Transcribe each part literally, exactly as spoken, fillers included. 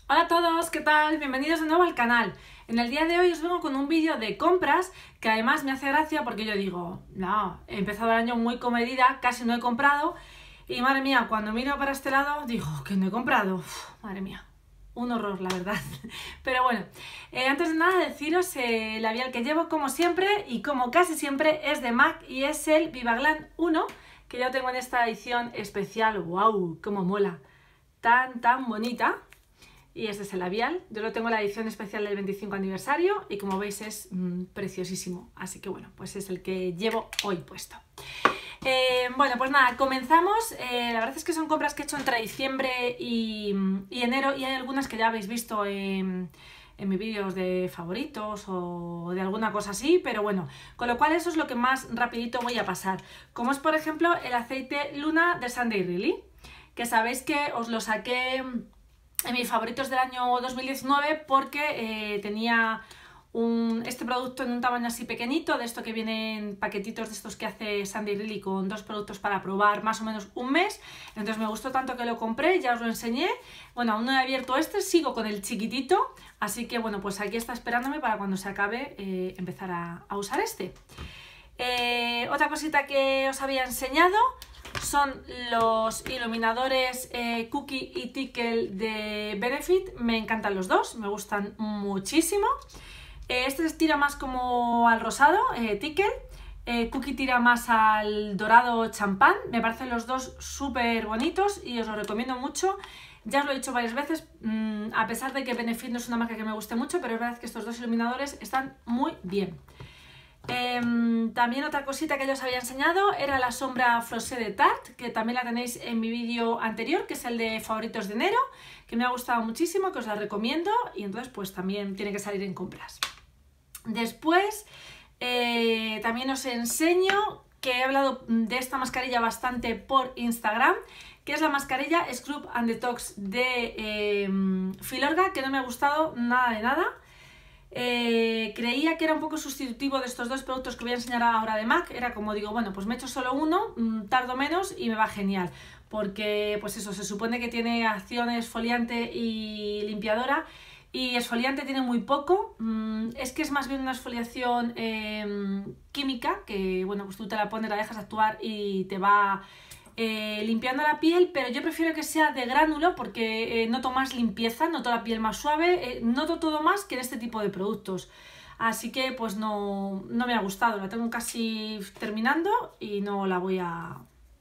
Hola a todos, ¿qué tal? Bienvenidos de nuevo al canal. En el día de hoy os vengo con un vídeo de compras que además me hace gracia porque yo digo, no, he empezado el año muy comedida, casi no he comprado y madre mía, cuando miro para este lado digo, que no he comprado, Uf, madre mía, un horror la verdad. Pero bueno, eh, antes de nada deciros eh, el labial que llevo como siempre y como casi siempre es de MAC y es el Vivaglan uno que ya tengo en esta edición especial. ¡Wow! ¡Cómo mola! Tan, tan bonita. Y este es el labial, yo lo tengo en la edición especial del veinticinco aniversario y como veis es mmm, preciosísimo, así que bueno, pues es el que llevo hoy puesto. Eh, bueno, pues nada, comenzamos. Eh, la verdad es que son compras que he hecho entre diciembre y, y enero y hay algunas que ya habéis visto en, en mis vídeos de favoritos o de alguna cosa así, pero bueno, con lo cual eso es lo que más rapidito voy a pasar, como es por ejemplo el aceite Luna de Sunday Riley, que sabéis que os lo saqué en mis favoritos del año dos mil diecinueve porque eh, tenía un, este producto en un tamaño así pequeñito, de esto que vienen paquetitos de estos que hace Sunday Riley con dos productos para probar más o menos un mes. Entonces me gustó tanto que lo compré, ya os lo enseñé. Bueno, aún no he abierto este, sigo con el chiquitito, así que bueno, pues aquí está esperándome para cuando se acabe eh, empezar a, a usar este. Eh, otra cosita que os había enseñado son los iluminadores eh, Cookie y Tickle de Benefit. Me encantan los dos, me gustan muchísimo. Eh, este tira más como al rosado, eh, Tickle. Eh, Cookie tira más al dorado champán. Me parecen los dos súper bonitos y os los recomiendo mucho. Ya os lo he dicho varias veces, mmm, a pesar de que Benefit no es una marca que me guste mucho, pero es verdad que estos dos iluminadores están muy bien. Eh, también otra cosita que yo os había enseñado era la sombra Frosé de Tarte, que también la tenéis en mi vídeo anterior, que es el de favoritos de enero, que me ha gustado muchísimo, que os la recomiendo y entonces pues también tiene que salir en compras. Después eh, también os enseño que he hablado de esta mascarilla bastante por Instagram, que es la mascarilla Scrub and Detox de eh, Filorga, que no me ha gustado nada de nada. Eh, creía que era un poco sustitutivo de estos dos productos que voy a enseñar ahora de MAC. Era como digo, bueno, pues me echo solo uno, tardo menos y me va genial, porque pues eso, se supone que tiene acción exfoliante y limpiadora y exfoliante tiene muy poco. Es que es más bien una exfoliación eh, química, que bueno, pues tú te la pones, la dejas actuar y te va Eh, limpiando la piel, pero yo prefiero que sea de gránulo porque eh, noto más limpieza, noto la piel más suave, eh, noto todo más que en este tipo de productos, así que pues no, no me ha gustado, la tengo casi terminando y no la voy a,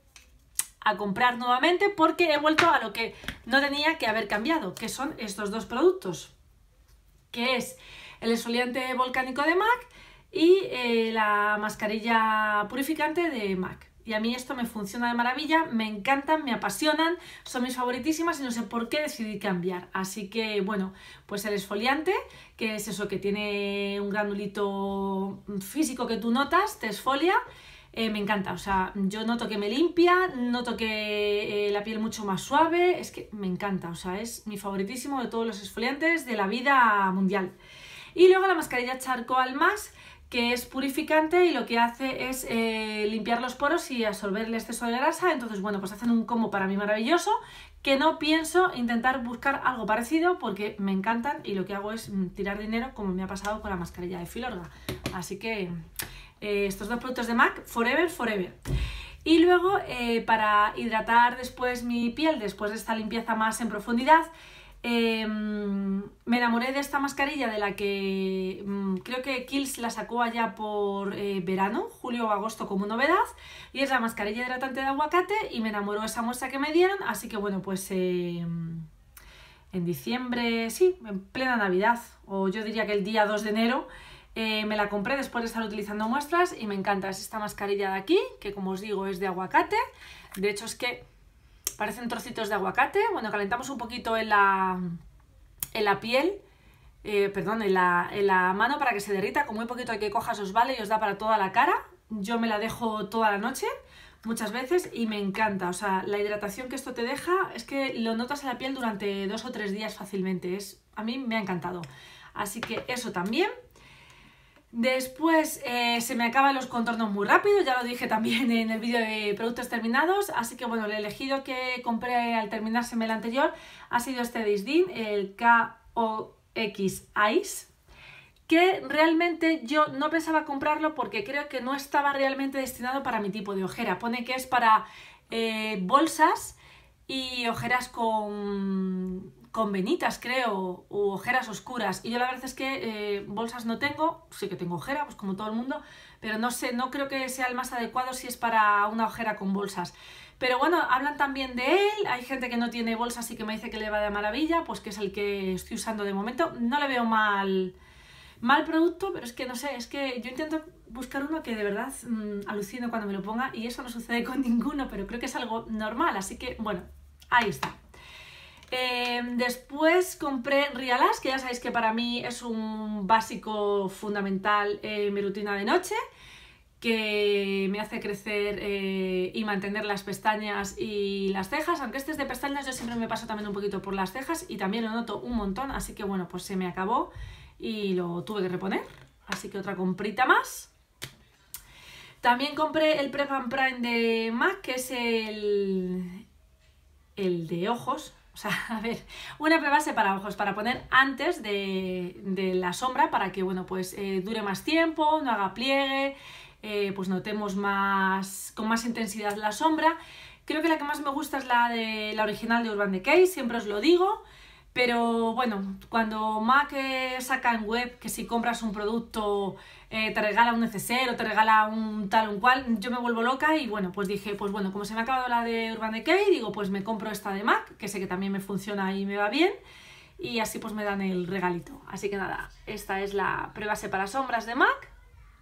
a comprar nuevamente porque he vuelto a lo que no tenía que haber cambiado, que son estos dos productos, que es el exfoliante volcánico de MAC y eh, la mascarilla purificante de MAC. Y a mí esto me funciona de maravilla, me encantan, me apasionan, son mis favoritísimas y no sé por qué decidí cambiar. Así que bueno, pues el exfoliante, que es eso que tiene un granulito físico que tú notas, te exfolia, eh, me encanta. O sea, yo noto que me limpia, noto que eh, la piel mucho más suave, es que me encanta. O sea, es mi favoritísimo de todos los exfoliantes de la vida mundial. Y luego la mascarilla Charcoal Max, que es purificante y lo que hace es eh, limpiar los poros y absorber el exceso de grasa. Entonces bueno, pues hacen un combo para mí maravilloso, que no pienso intentar buscar algo parecido porque me encantan y lo que hago es mm, tirar dinero, como me ha pasado con la mascarilla de Filorga. Así que eh, estos dos productos de MAC, forever, forever. Y luego eh, para hidratar después mi piel, después de esta limpieza más en profundidad, Eh, me enamoré de esta mascarilla de la que mmm, creo que Kiehl's la sacó allá por eh, verano, julio o agosto como novedad, y es la mascarilla hidratante de aguacate y me enamoró esa muestra que me dieron, así que bueno, pues eh, en diciembre, sí, en plena Navidad, o yo diría que el día dos de enero, eh, me la compré después de estar utilizando muestras y me encanta. Es esta mascarilla de aquí, que como os digo es de aguacate, de hecho es que parecen trocitos de aguacate. Bueno, calentamos un poquito en la, en la piel, eh, perdón, en la, en la mano para que se derrita. Con muy poquito que cojas os vale y os da para toda la cara. Yo me la dejo toda la noche, muchas veces, y me encanta. O sea, la hidratación que esto te deja es que lo notas en la piel durante dos o tres días fácilmente. Es, a mí me ha encantado. Así que eso también. Después eh, se me acaban los contornos muy rápido, ya lo dije también en el vídeo de productos terminados, así que bueno, el elegido que compré al terminárseme el anterior ha sido este de Isdin, el K O X Ice, que realmente yo no pensaba comprarlo porque creo que no estaba realmente destinado para mi tipo de ojera. Pone que es para eh, bolsas y ojeras con, con venitas, creo, u ojeras oscuras. Y yo la verdad es que eh, bolsas no tengo, sí que tengo ojera, pues como todo el mundo, pero no sé, no creo que sea el más adecuado si es para una ojera con bolsas. Pero bueno, hablan también de él, hay gente que no tiene bolsas y que me dice que le va de maravilla, pues que es el que estoy usando de momento. No le veo mal... Mal producto, pero es que no sé, es que yo intento buscar uno que de verdad mmm, alucino cuando me lo ponga y eso no sucede con ninguno, pero creo que es algo normal, así que bueno, ahí está. Eh, después compré Rialash, que ya sabéis que para mí es un básico fundamental en mi rutina de noche, que me hace crecer eh, y mantener las pestañas y las cejas, aunque este es de pestañas, yo siempre me paso también un poquito por las cejas y también lo noto un montón, así que bueno, pues se me acabó y lo tuve que reponer, así que otra comprita más. También compré el Prep and Prime de MAC, que es el, el de ojos, o sea, a ver, una prebase para ojos, para poner antes de, de la sombra, para que, bueno, pues eh, dure más tiempo, no haga pliegue, eh, pues notemos más, con más intensidad la sombra. Creo que la que más me gusta es la, de, la original de Urban Decay, siempre os lo digo. Pero bueno, cuando MAC saca en web que si compras un producto eh, te regala un neceser o te regala un tal o un cual, yo me vuelvo loca y bueno, pues dije, pues bueno, como se me ha acabado la de Urban Decay, digo, pues me compro esta de MAC, que sé que también me funciona y me va bien, y así pues me dan el regalito. Así que nada, esta es la prebase para sombras de MAC.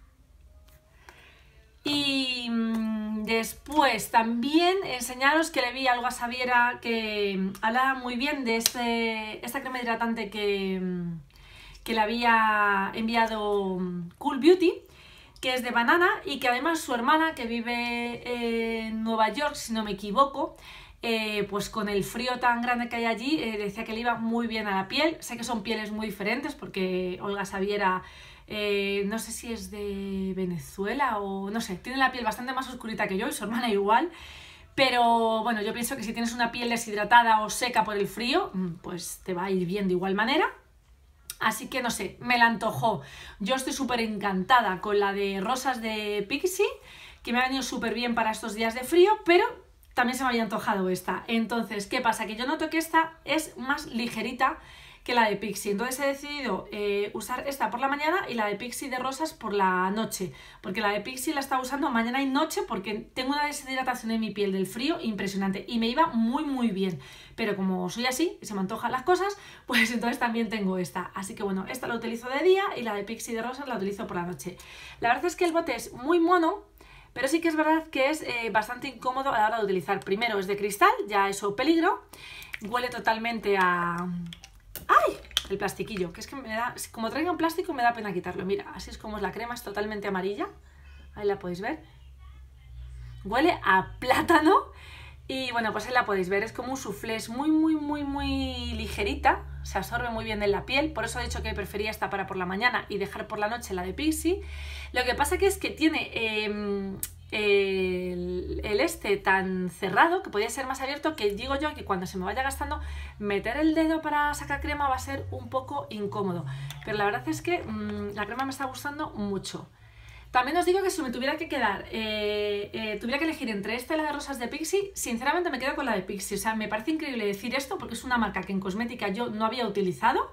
Y mmm, después también enseñaros que le vi algo a Xaviera que hablaba muy bien de este, esta crema hidratante que, que le había enviado Cool Beauty, que es de banana y que además su hermana, que vive en Nueva York, si no me equivoco, eh, pues con el frío tan grande que hay allí, eh, decía que le iba muy bien a la piel. Sé que son pieles muy diferentes porque Olga Xaviera... Eh, no sé si es de Venezuela o no sé, tiene la piel bastante más oscurita que yo y su hermana igual, pero bueno, yo pienso que si tienes una piel deshidratada o seca por el frío, pues te va a ir bien de igual manera. Así que no sé, me la antojó. Yo estoy súper encantada con la de rosas de Pixi, que me ha venido súper bien para estos días de frío, pero también se me había antojado esta. Entonces, ¿qué pasa? Que yo noto que esta es más ligerita que la de Pixi, entonces he decidido eh, usar esta por la mañana y la de Pixi de rosas por la noche, porque la de Pixi la estaba usando mañana y noche porque tengo una deshidratación en mi piel del frío impresionante y me iba muy muy bien, pero como soy así y se me antojan las cosas, pues entonces también tengo esta, así que bueno, esta la utilizo de día y la de Pixi de rosas la utilizo por la noche. La verdad es que el bote es muy mono, pero sí que es verdad que es eh, bastante incómodo a la hora de utilizar. Primero es de cristal, ya eso peligro, huele totalmente a... ¡Ay! El plastiquillo, que es que me da... Como traiga un plástico me da pena quitarlo. Mira, así es como es la crema, es totalmente amarilla. Ahí la podéis ver. Huele a plátano. Y bueno, pues ahí la podéis ver. Es como un soufflé, es muy, muy, muy, muy ligerita. Se absorbe muy bien en la piel. Por eso he dicho que prefería esta para por la mañana y dejar por la noche la de Pixi. Lo que pasa que es que tiene... Eh, El, el este tan cerrado que podía ser más abierto, que digo yo que cuando se me vaya gastando meter el dedo para sacar crema va a ser un poco incómodo, pero la verdad es que mmm, la crema me está gustando mucho. También os digo que si me tuviera que quedar eh, eh, tuviera que elegir entre esta y la de rosas de Pixi, sinceramente me quedo con la de Pixi. O sea, me parece increíble decir esto porque es una marca que en cosmética yo no había utilizado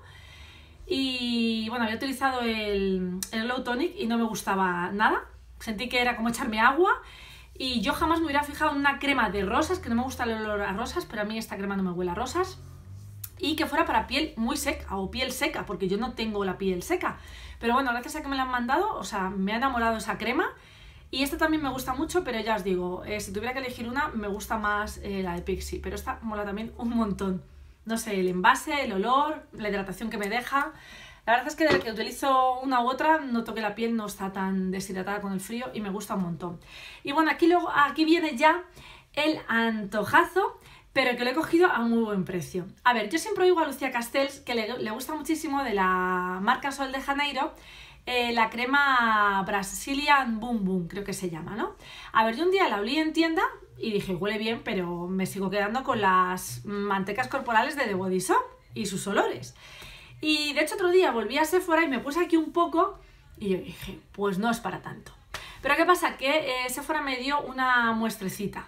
y bueno, había utilizado el, el Glow Tonic y no me gustaba nada. Sentí que era como echarme agua y yo jamás me hubiera fijado en una crema de rosas, que no me gusta el olor a rosas, pero a mí esta crema no me huele a rosas, y que fuera para piel muy seca o piel seca, porque yo no tengo la piel seca. Pero bueno, gracias a que me la han mandado, o sea, me ha enamorado esa crema y esta también me gusta mucho, pero ya os digo, eh, si tuviera que elegir una, me gusta más eh, la de Pixi, pero esta mola también un montón. No sé, el envase, el olor, la hidratación que me deja... La verdad es que desde que utilizo una u otra noto que la piel no está tan deshidratada con el frío y me gusta un montón. Y bueno, aquí, luego, aquí viene ya el antojazo, pero que lo he cogido a muy buen precio. A ver, yo siempre oigo a Lucía Castells, que le, le gusta muchísimo de la marca Sol de Janeiro, eh, la crema Brazilian Boom Boom, creo que se llama, ¿no? A ver, yo un día la olí en tienda y dije, huele bien, pero me sigo quedando con las mantecas corporales de The Body Shop y sus olores. Y de hecho otro día volví a Sephora y me puse aquí un poco y yo dije, pues no es para tanto. Pero ¿qué pasa? Que eh, Sephora me dio una muestrecita.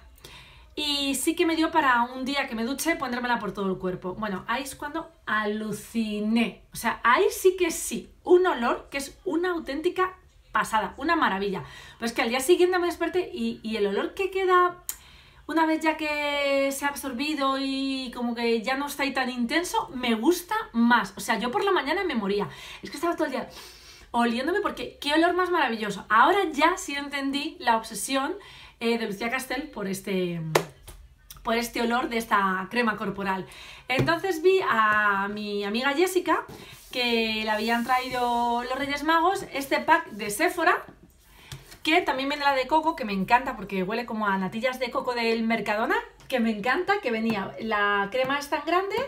Y sí que me dio para un día que me duché ponérmela por todo el cuerpo. Bueno, ahí es cuando aluciné. O sea, ahí sí que sí. Un olor que es una auténtica pasada, una maravilla. Pero es que al día siguiente me desperté y, y el olor que queda una vez ya que se ha absorbido y como que ya no está ahí tan intenso, me gusta más. O sea, yo por la mañana me moría. Es que estaba todo el día oliéndome porque qué olor más maravilloso. Ahora ya sí entendí la obsesión eh, de Lucía Castel por este, por este olor de esta crema corporal. Entonces vi a mi amiga Jessica que le habían traído los Reyes Magos este pack de Sephora, que también viene la de coco, que me encanta porque huele como a natillas de coco del Mercadona, que me encanta, que venía, la crema es tan grande,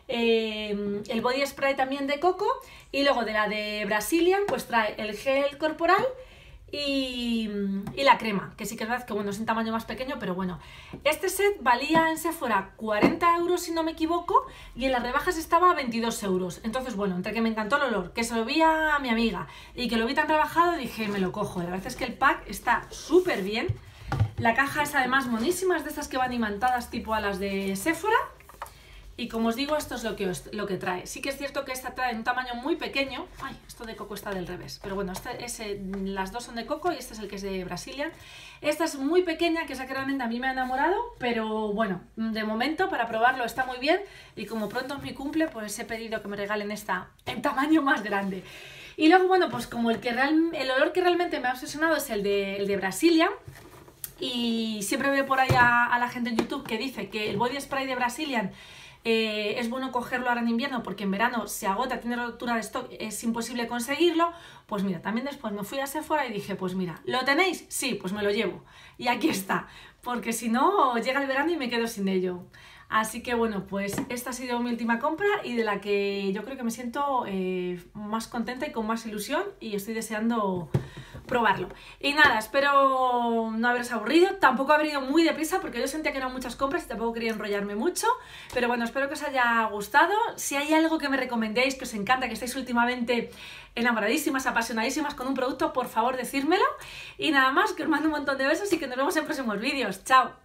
eh, el body spray también de coco, y luego de la de Brazilian pues trae el gel corporal y, y la crema, que sí que es verdad que bueno, es un tamaño más pequeño, pero bueno. Este set valía en Sephora cuarenta euros si no me equivoco, y en las rebajas estaba a veintidós euros. Entonces bueno, entre que me encantó el olor, que se lo vi a mi amiga y que lo vi tan rebajado, dije, me lo cojo. La verdad es que el pack está súper bien. La caja es además monísima, es de estas que van imantadas tipo a las de Sephora. Y como os digo, esto es lo que, os, lo que trae. Sí que es cierto que esta trae un tamaño muy pequeño. Ay, esto de coco está del revés. Pero bueno, este, ese, las dos son de coco y este es el que es de Brazilian. Esta es muy pequeña, que es la que realmente a mí me ha enamorado. Pero bueno, de momento para probarlo está muy bien. Y como pronto es mi cumple, pues he pedido que me regalen esta en tamaño más grande. Y luego, bueno, pues como el, que real, el olor que realmente me ha obsesionado es el de, el de Brazilian. Y siempre veo por ahí a, a la gente en YouTube que dice que el body spray de Brazilian Eh, es bueno cogerlo ahora en invierno porque en verano se agota, tiene rotura de stock, es imposible conseguirlo. Pues mira, también después me fui a Sephora y dije, pues mira, ¿lo tenéis? Sí, pues me lo llevo. Y aquí está, porque si no llega el verano y me quedo sin ello. Así que bueno, pues esta ha sido mi última compra y de la que yo creo que me siento eh, más contenta y con más ilusión y estoy deseando probarlo. Y nada, espero no haberos aburrido, tampoco haber ido muy deprisa porque yo sentía que eran muchas compras y tampoco quería enrollarme mucho, pero bueno, espero que os haya gustado. Si hay algo que me recomendéis, que os encanta, que estáis últimamente enamoradísimas, apasionadísimas con un producto, por favor decírmelo. Y nada más, que os mando un montón de besos y que nos vemos en próximos vídeos. ¡Chao!